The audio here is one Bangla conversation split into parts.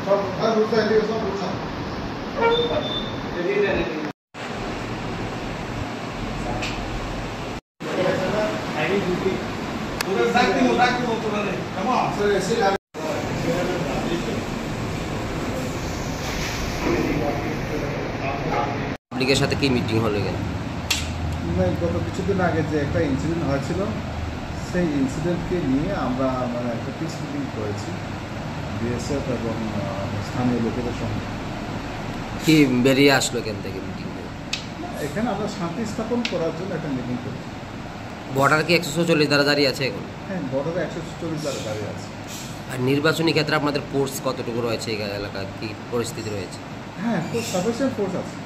পাবলিকের সাথে কি মিটিং হলো কেন? গত কিছুদিন আগে যে একটা ইনসিডেন্ট হয়েছিল সেই ইনসিডেন্টকে নিয়ে আমরা একটা পিস মিটিং করেছি বিএসএফ এবং স্থানীয় লোকেদের সঙ্গে। কি বেরিয়ে আসলো এখান থেকে মিটিং? এখানে আমরা শান্তি স্থাপন করার জন্য একটা মিটিং করেছি। বর্ডার কি 140 দ্বারা দাঁড়িয়ে আছে এখন? হ্যাঁ, বর্ডারে 140 দ্বারা দাঁড়িয়ে আছে। আর নির্বাচনী ক্ষেত্রে আপনাদের ফোর্স কতটুকু রয়েছে এই এলাকায়, কি পরিস্থিতি রয়েছে? হ্যাঁ, খুব সাফিসিয়েন্ট ফোর্স আছে।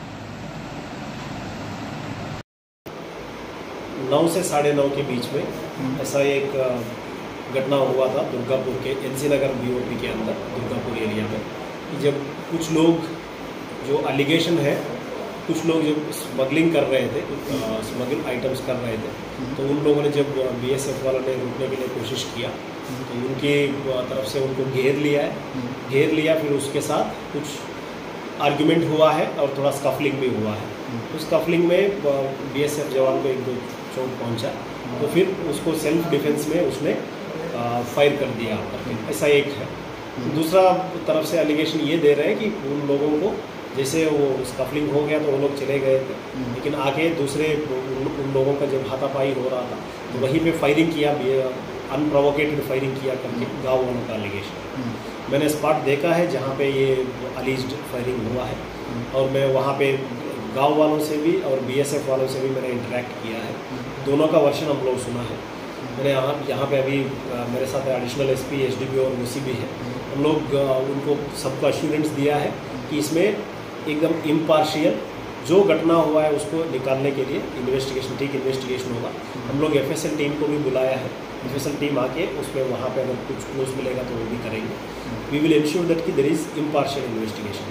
9 से 9:30 के बीच में ऐसा एक घटना हुआ था दुर्गापुर के एनसी नगर बीओपी के अंदर दुर्गापुर एरिया में, जब कुछ लोग जो एलिगेशन है कुछ लोग जब स्मगलिंग कर रहे थे, स्मगल आइटम्स कर रहे थे, तो उन लोगों ने जब बीएसएफ वालों ने रोकने के लिए कोशिश किया तो उनकी तरफ से उनको घेर लिया, फिर उसके साथ कुछ आर्ग्यूमेंट हुआ है और थोड़ा स्कफलिंग भी हुआ है। उस स्कफलिंग में बीएसएफ जवान को 1-2 चोट पहुंचा, तो फिर उसको सेल्फ डिफेंस में उसने फायर कर दिया। ऐसा एक है। दूसरा तरफ से एलिगेशन ये दे रहे हैं कि उन लोगों को जैसे वो स्कफलिंग हो गया तो वो लोग चले गए थे, लेकिन आगे दूसरे उन लोगों का जब हाथापाई हो रहा था तो वहीं पे फायरिंग किया, अनप्रोवोकेटेड फायरिंग किया करके गाँव वालों का एलिगेशन। मैंने स्पॉट देखा है जहाँ पे ये अलीज्ड फायरिंग हुआ है, और मैं वहाँ पे गांव वालों से भी और बीएसएफ वालों से भी मैंने इंटरेक्ट किया है। दोनों का वर्शन हम लोग सुना है। मैंने यहाँ पे अभी मेरे साथ एडिशनल एसपी, एसडीपी और ओसी भी है। हम लोग उनको सबको अश्योरेंस दिया है कि इसमें एकदम इम्पार्शियल जो घटना हुआ है उसको निकालने के लिए ठीक इन्वेस्टिगेशन होगा। हम लोग एफएसएल टीम को भी बुलाया है। एफएसएल टीम आके उसमें वहाँ पे अगर कुछ क्लोज मिलेगा तो वो भी करेंगे। वी विल इंश्योर दैट कि there is impartial investigation.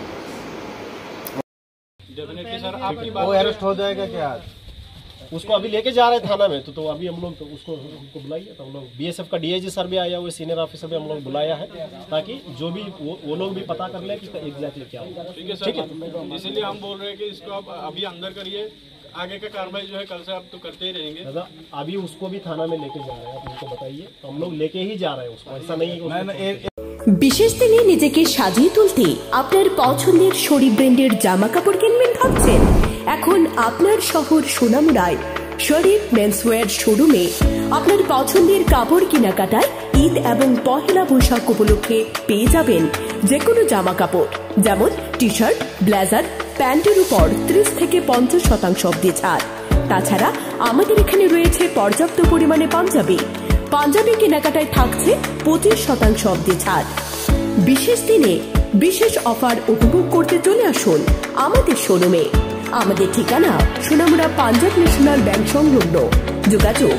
Definitely sir, आपकी बात वो अरेस्ट हो जाएगा क्या आज? उसको अभी लेके जा रहे थाना में, तो अभी हम लोग तो उसको बुलाइए। तो हम लोग बीएसएफ का डीआईजी सर भी आया हुआ, सीनियर ऑफिसर भी हम लोग बुलाया है, ताकि जो भी वो लोग भी पता कर ले कि एग्जैक्टली क्या होगा। ठीक है सर, इसीलिए हम बोल रहे हैं कि इसको आप अभी अंदर करिए, आगे का कार्रवाई जो है कल से आप तो करते ही रहेंगे। दादा अभी उसको भी थाना में लेके जा रहे हैं, आप उनको बताइए। तो हम लोग लेके ही जा रहे हैं उसको, ऐसा नहीं है। বিশেষ দিনে নিজেকে সাজিয়ে তুলতে আপনার পছন্দের শরীর ব্র্যান্ডের জামা কাপড় কিনবেন ভাবছেন? এখন আপনার শহর সোনামুড়ায় শরীফ মেন্সওয়্যার শোরুমে আপনার পছন্দের কাপড় কেনাকাটায় ঈদ এবং পহেলা বৈশাখ উপলক্ষে পেয়ে যাবেন যে কোনো জামা কাপড়, যেমন টি শার্ট, ব্লেজার, প্যান্টের উপর 30 থেকে 50% অবধি ছাড়। তাছাড়া আমাদের এখানে রয়েছে পর্যাপ্ত পরিমাণে পাঞ্জাবি কেনাকাটায় থাকছে 25% অবধি ছাড়। বিশেষ দিনে বিশেষ অফার উপভোগ করতে চলে আসুন আমাদের শোরুমে। আমাদের ঠিকানা সোনামুড়া পাঞ্জাব ন্যাশনাল ব্যাংক সংলগ্ন। যোগাযোগ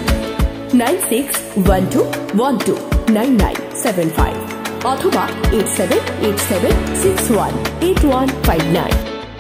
9612129975 অথবা 8787618159।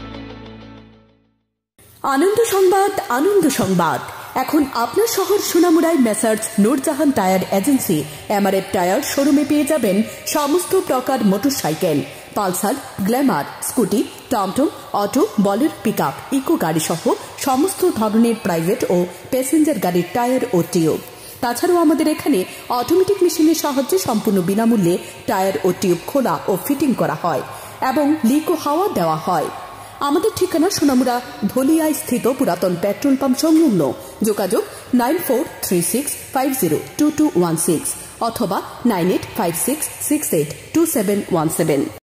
আনন্দ সংবাদ এখন আপনার শহর সোনামুড়ায় messrs Nurjahan tyre agency MRF tyre শোরুমে পেয়ে যাবেন সমস্ত প্রকার মোটরসাইকেল, পালসার, গ্ল্যামার, স্কুটি, টমটম, অটো, বলেরো, পিকআপ, ইকো গাড়ি সহ সমস্ত ধরনের প্রাইভেট ও প্যাসেঞ্জার গাড়ির টায়ার ও টিউব। তাছাড়াও আমাদের এখানে অটোমেটিক মেশিনের সাহায্যে সম্পূর্ণ বিনামূল্যে টায়ার ও টিউব খোলা ও ফিটিং করা হয় এবং লিক ও হাওয়া দেওয়া হয়। আমাদের ঠিকানা সোনামুড়া ধলিয়ায় স্থিত পুরাতন পেট্রোল পাম্প সংলগ্ন। যোগাযোগ 9436502216 অথবা 9856682717।